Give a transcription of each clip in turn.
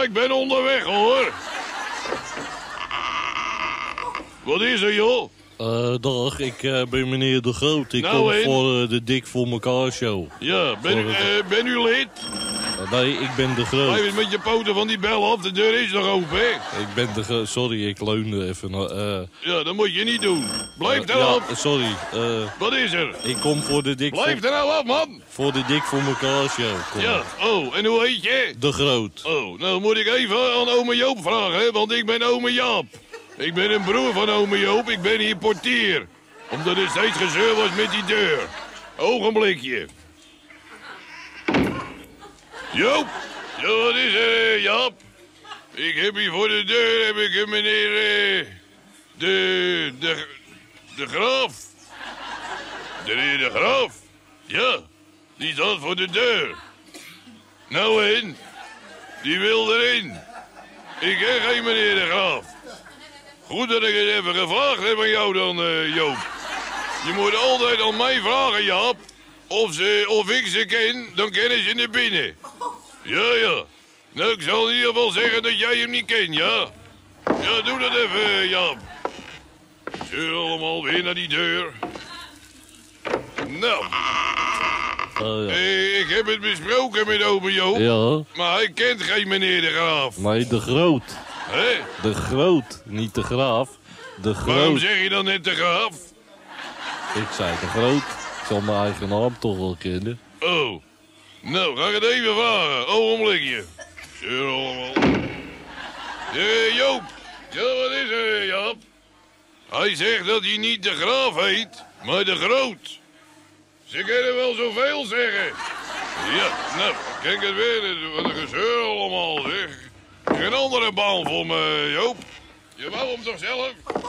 ik ben onderweg, hoor. Wat is er, joh? Dag, ik ben meneer De Groot. Ik Nou, kom en? voor de Dik voor elkaar show. Ja, ben u lid? Nee, ik ben De Groot. Blijf eens met je poten van die bel af, de deur is nog open, hè? Ik ben De Groot. Sorry, ik leunde even. Ja, dat moet je niet doen. Blijf er ja, af. sorry. Wat is er? Ik kom voor de Dik Blijf er nou af, man. voor de Dik voor elkaar show. Kom. Ja, oh, en hoe heet je? De Groot. Oh, nou moet ik even aan ome Joop vragen, hè, want ik ben ome Jaap. Ik ben een broer van ome Joop, ik ben hier portier. Omdat er steeds gezeur was met die deur. Ogenblikje. Joop, ja, wat is er, Jaap? Ik heb hier voor de deur, heb ik een meneer, de Graaf. De heer De Graaf? Ja, die staat voor de deur. Nou en? Die wil erin. Ik ken geen meneer De Graaf. Goed dat ik het even gevraagd heb aan jou dan, Joop. Je moet altijd aan mij vragen, Jaap. Of ik ze ken, dan kennen ze naar binnen. Ja. Nou, ik zal in ieder geval zeggen dat jij hem niet kent, ja? Ja, doe dat even, Jaap. Zeur allemaal weer naar die deur. Nou. Ja. Ik heb het besproken met ome Joop. Ja, Maar hij kent geen meneer De Graaf. nee, De Groot. Hé? De Groot, niet De Graaf. De Waarom Groot. zeg je dan net De Graaf? Ik zei De Groot. Ik zal mijn eigen naam toch wel kennen. Oh. Nou, ga ik het even vragen. Ogenblikje. Zeur allemaal. Joop. Ja, wat is er, Jaap? Hij zegt dat hij niet De Graaf heet, maar De Groot. Ze kunnen wel zoveel zeggen. Ja, nou, kijk het weer. Wat een gezeur allemaal, zeg. Geen andere baan voor me, Joop. Je wou hem toch zelf?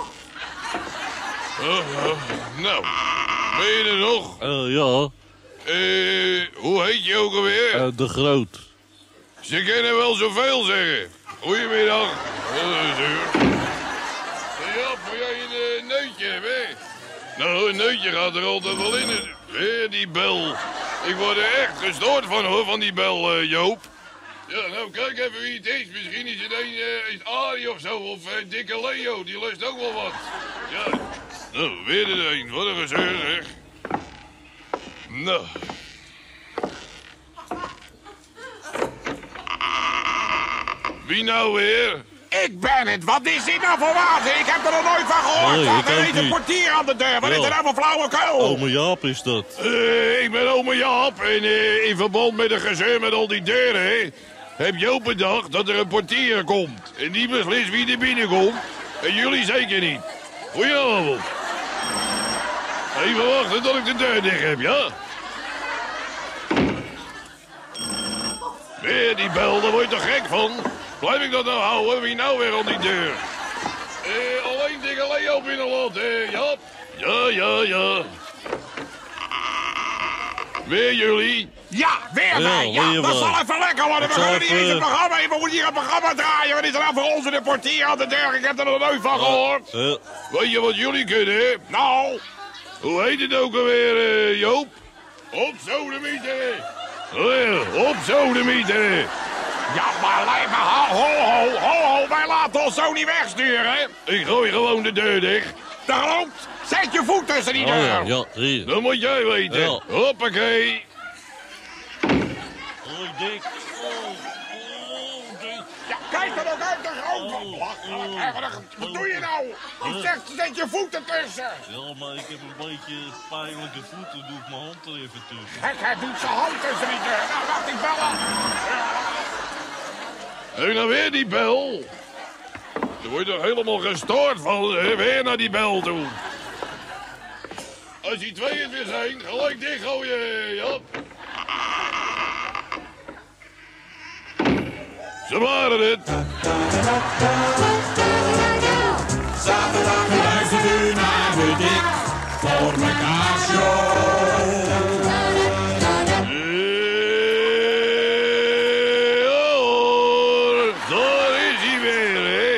Nou, ben je er nog? Ja, Hoe heet je ook alweer? De Groot. Ze kunnen wel zoveel zeggen. Goedemiddag. Ja, voor jij een neutje hebben, hè? Nou, een neutje gaat er altijd wel in. Weer die bel. Ik word er echt gestoord van, hoor, van die bel, Joop. Ja, nou, kijk even wie het is. Misschien is het is Arie of zo, of Dikke Leo. Die lust ook wel wat. Ja, nou, weer er een. Wat een gezeur, zeg. Nou. Wie nou weer? Ik ben het. Wat is dit nou voor water? Ik heb er nog nooit van gehoord. Nee, ik Er ook is een niet. portier aan de deur. Wat Ja. is er nou voor flauwekul? Ome Jaap is dat. Ik ben ome Jaap en in verband met de gezeur met al die deuren heb Joop bedacht dat er een portier komt. En die beslist wie er binnenkomt. En jullie zeker niet. Goedenavond. Even wachten tot ik de deur dicht heb, ja? Weer die bel, daar word je toch gek van? Blijf ik dat nou houden? Wie nou weer aan die deur? Alleen Dikke Leo binnenlaten, Jaap? Ja. Weer jullie? Ja, weer mij. Ja, weer dat wij. zal even lekker worden. We zal kunnen niet eens even- een programma. We moeten hier een programma draaien. Wat is er nou voor ons in de portier aan de deur? Ik heb er nog nooit van gehoord. Weet je wat jullie kunnen? Nou, Hoe heet het ook alweer, Joop? Op sodemieter. Oh ja, op sodemieter. ja, maar lijkt me... Ho. Wij laten ons zo niet wegsturen. Ik gooi gewoon de deur dicht. De Groot, zet je voet tussen die Oh deur. ja, hier. Dat moet jij weten. Ja. Hoppakee. Hoi Dick. Ja, kijk er ook uit, de Groot. Wat doe je nou? Ik zeg, zet je voet ertussen. Ja, maar ik heb een beetje pijnlijke voeten. Doe ik mijn hand er even tussen. Kijk, hij doet zijn hand tussen die deur. Nou, wacht, ik bel aan. Heb je nou weer die bel? Je wordt toch helemaal gestoord van, hè? Weer naar die bel toe. Als die twee het weer zijn, gelijk dichtgooien, Jap. Ze waren het. Zaterdag luistert u naar de Dik voor mekaar show. Ja hoor, daar is hij weer, hè.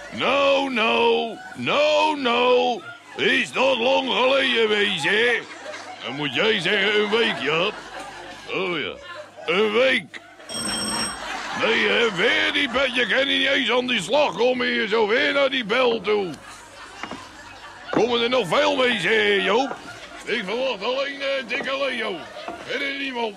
Nou. Is dat lang geleden wees, hè? Dan moet jij zeggen een week, Jap. Oh ja, een week. Nee, hè, weer die bel. Je kan niet eens aan die slag komen hier zo. Weer naar die bel toe. Komen er nog veel mensen, Joop? Ik verwacht alleen dikke Leo. Verder niemand.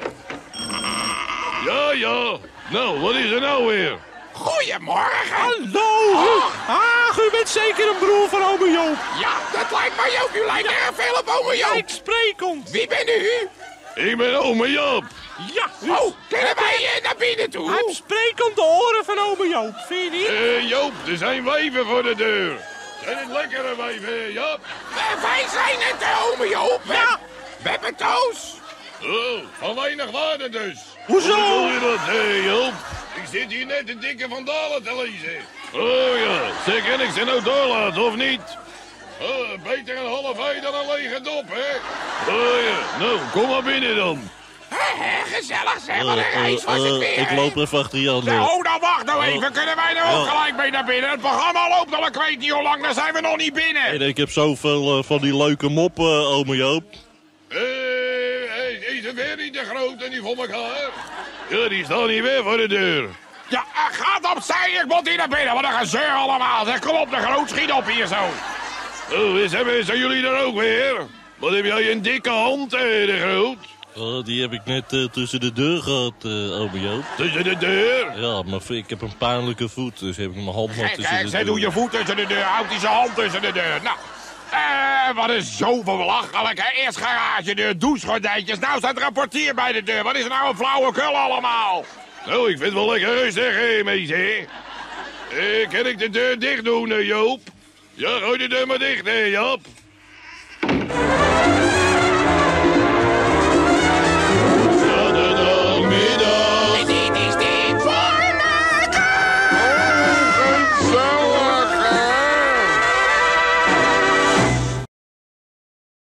Ja, ja. Nou, wat is er nou weer? Goedemorgen. Hallo! Ach, u bent zeker een broer van ome Joop. Ja, dat lijkt mij ook. U lijkt erg veel op ome Joop. Ik spreek ons. Wie bent u? Ik ben ome Joop. Ja, Oh, kunnen wij naar binnen toe? hij heeft sprekende oren van ome Joop, vind je niet? Joop, er zijn wijven voor de deur. Zijn het lekkere wijven, Joop? Wij zijn het, ome Joop. Ja. We hebben toos. Oh, van weinig waarde dus. Hoezo? Hoe bedoel je dat, Joop? Ik zit hier net de dikke Vandalen te lezen. Oh ja, zeg, kan ik ze nou doorlaten of niet? Oh, beter een half ei dan een lege dop, hè? Oh ja, nou, kom maar binnen dan. Gezellig zeg, wat een reis was het weer. Ik loop even achter Jan. Oh, dan wacht nou even. Kunnen wij nou ook gelijk mee naar binnen? Het programma loopt al, ik weet niet hoe lang, dan zijn we nog niet binnen. En ik heb zoveel van die leuke moppen, ome Joop. Is er weer niet te groot en die voor elkaar? Ja, die staan hier weer voor de deur. Ja, gaat opzij, ik moet hier naar binnen. Wat een gezeur allemaal. Zeg, kom op, de groot, schiet op hier zo. Oh, zijn jullie er ook weer? Wat heb jij een dikke hand, de groot? Oh, die heb ik net tussen de deur gehad, ome Joop. Tussen de deur? Ja, maar ik heb een pijnlijke voet, dus heb ik mijn hand maar tussen Kijk, de zij deur. doet je voet tussen de deur, houdt hij zijn hand tussen de deur. Nou, wat is zo belachelijk, hè? Eerst garagedeur, douchegordijntjes, nou staat er een portier bij de deur. Wat is er nou een flauwekul allemaal? Nou, ik vind het wel lekker rustig, hè, meisje. Kan ik de deur dicht doen, Joop? Ja, gooi de deur maar dicht, hè, Joop.